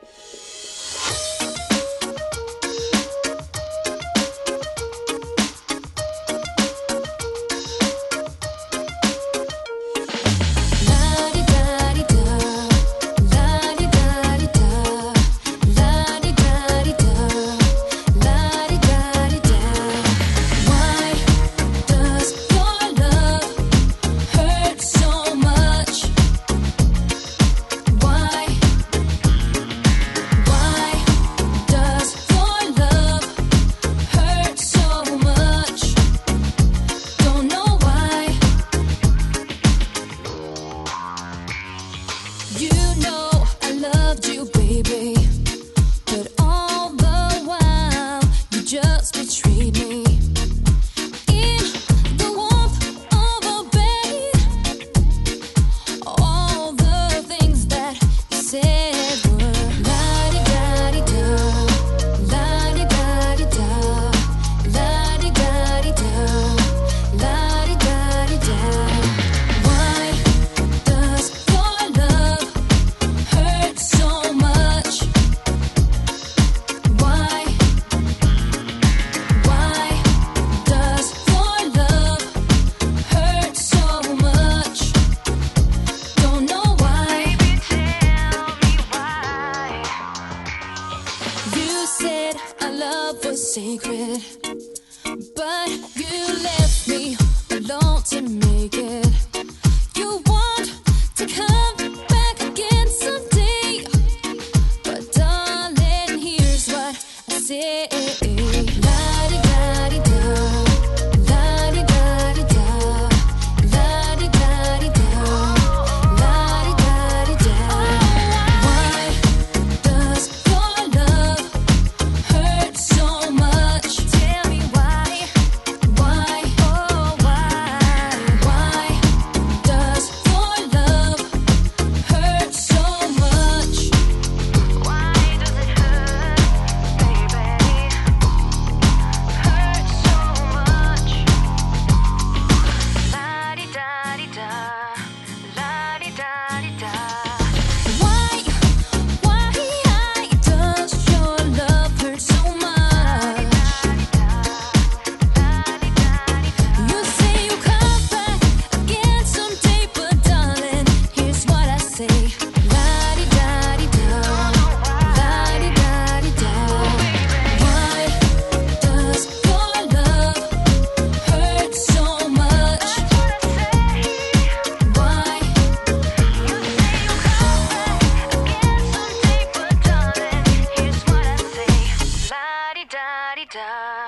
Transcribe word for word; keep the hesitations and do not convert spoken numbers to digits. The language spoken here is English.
You know I loved you, baby, but all the while you just betrayed me. In the warmth of a bed, all the things that you said were la-di-da-di-da, la-di-da-di-da, la-di-da-di-da, la-di-da-di-da. Why does your love hurt so much? Why? Why does your love hurt so much? Don't know why. Baby, tell me why. You said our love was sacred, but you left me alone to make it. You want to come back again someday, but darling, here's what I say. La-di-da-di-da, la-di-da-di-da, la-di-da-di-da, la-di-da-di-da. Why does your love hurt so much? Tell me why. Why? Oh, why? Why does your love hurt so much? Why does it hurt, baby? Hurt so much. La-di-da-di-da, la-di-da-di-da. Why? Why does your love hurt so much? You say you come back again someday, but darling, here's what I say. La-di-da-di-da, la-di-da-di-da. Why does your love hurt so much? Why? You say you come back again someday, but darling, here's what I say. La-di-da-di-da.